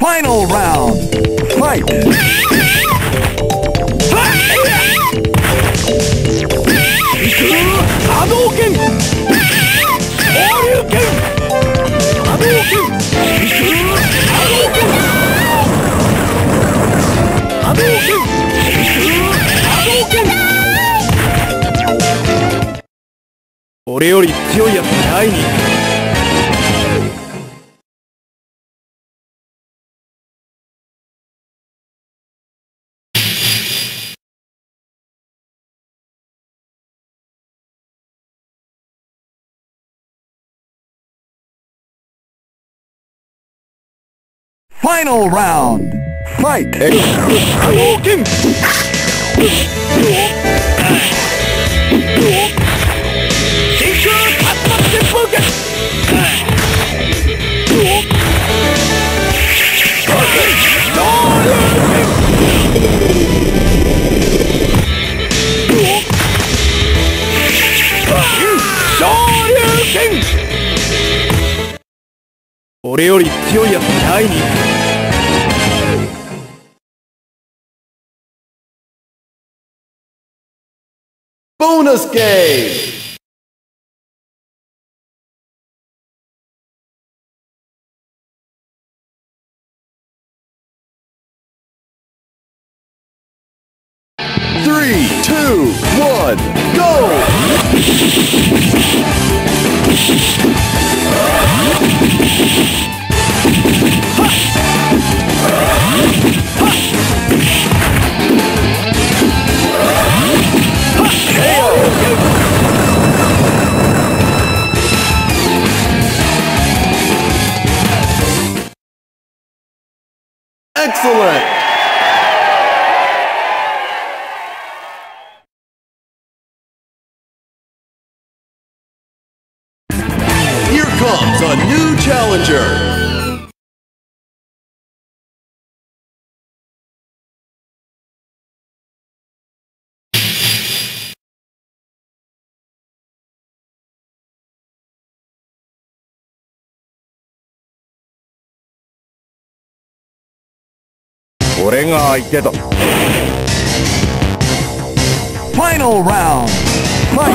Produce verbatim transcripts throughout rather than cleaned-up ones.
Final round. Fight. Hadouken! Shoryuken! Hadouken! Hadouken! Hadouken! Hadouken! 俺より強いやつに会いに行く。Final round. Fight. Hadouken! Shoryuken! 俺より強いやつに会いに行く。Bonus game! Three, two, one, go! Excellent! Here comes a new challenger! Final round. Fight.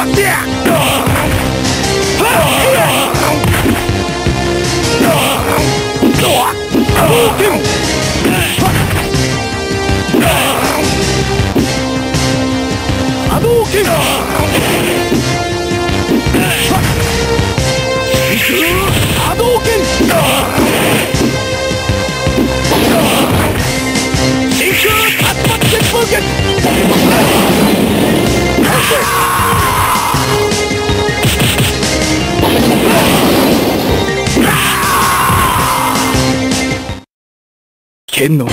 Hadouken! Hadouken! Perfect! 剣の道は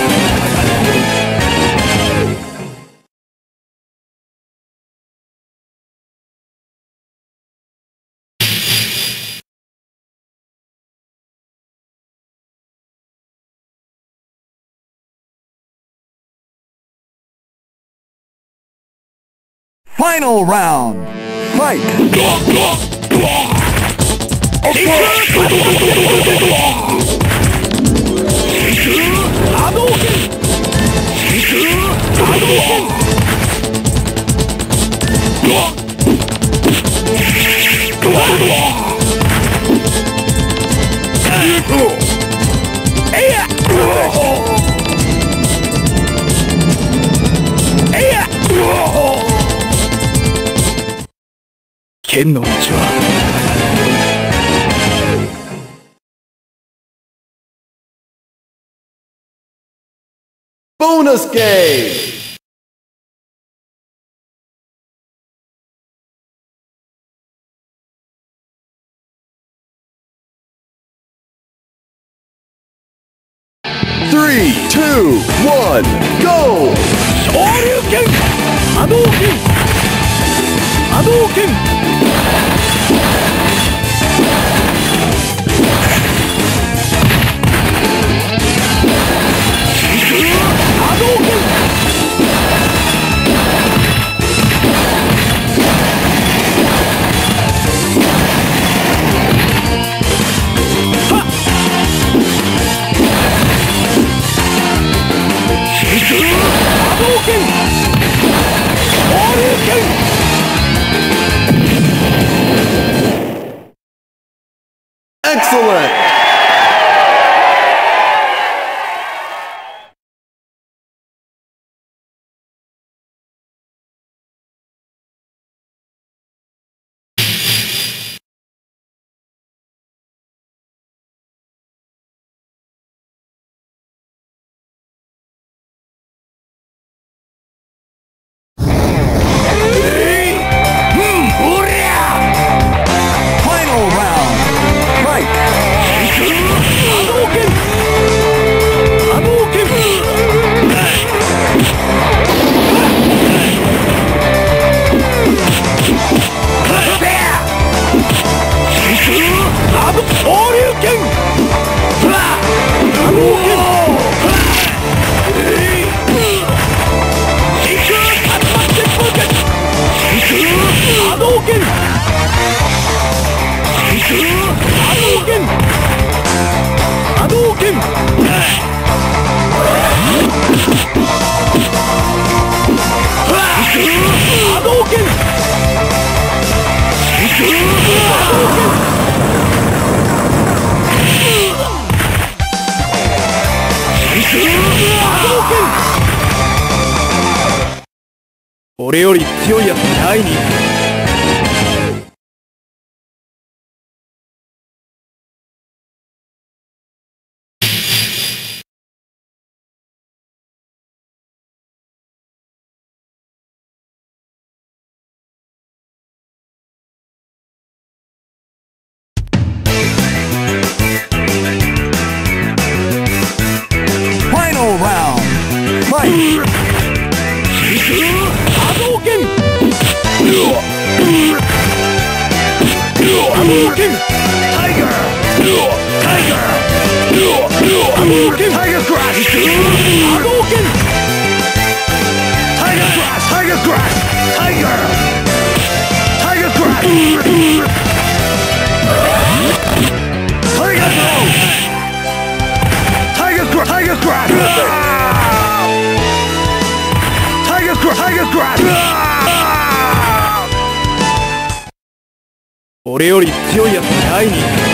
Final round. Fight.剣の道はBonus game! Three, two, one, go! Shoryuken! Hadouken! Hadouken! Hadouken! これ。 俺より強いやつに会いに行く。俺より強いやつに会いに行く。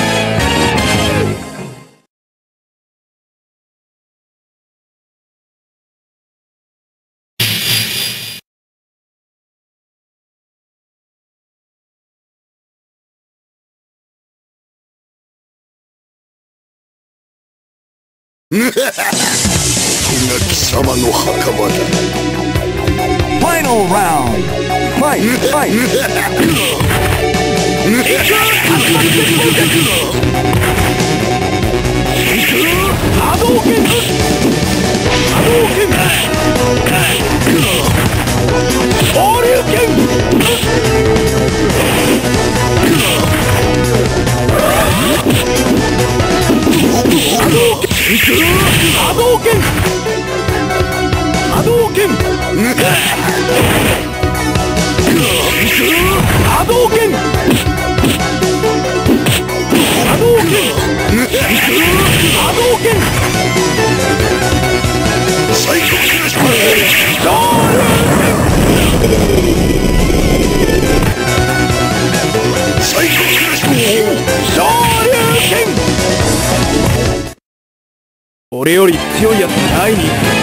これが貴様の墓場だ。ファイナルラウンド。ファイトファイト。波動拳波動拳放流拳波動拳波動拳波動拳波動拳波動拳最高クラッシュロール最高クラッシュロール拳俺より強いやつに会いに行く。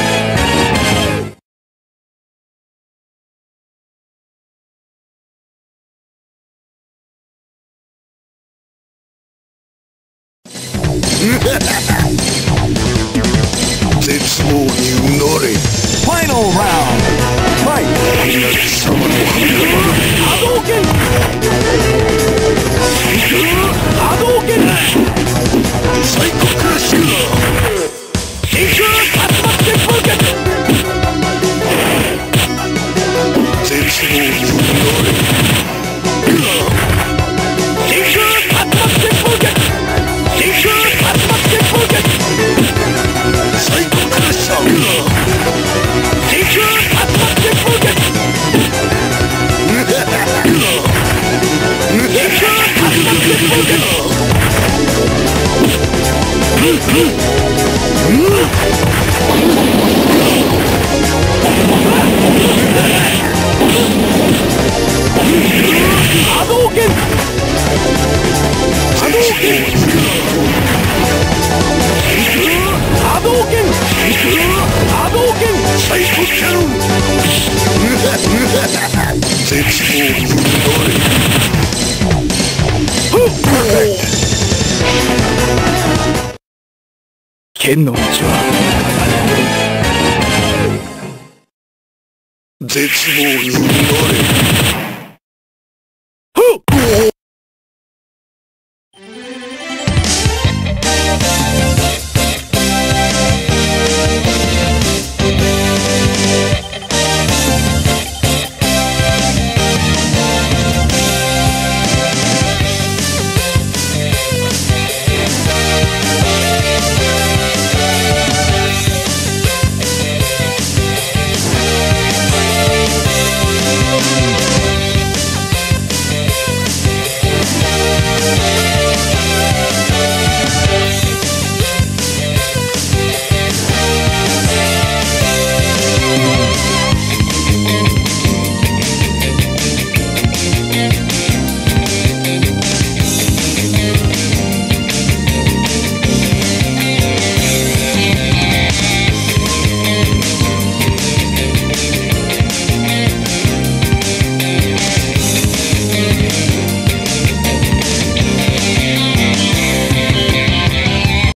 絶望にうなれ。ファイナルラウンド。ファイト。貴様の波動拳波動拳最高クラッシュ真空竜巻旋風拳絶望にうなれ。真空竜巻旋風拳真空竜巻旋風拳最高クラッシャー真空竜巻旋風拳真空竜巻旋風拳波動拳波動拳絶望に乗れ。 剣の道は絶望に乗れ。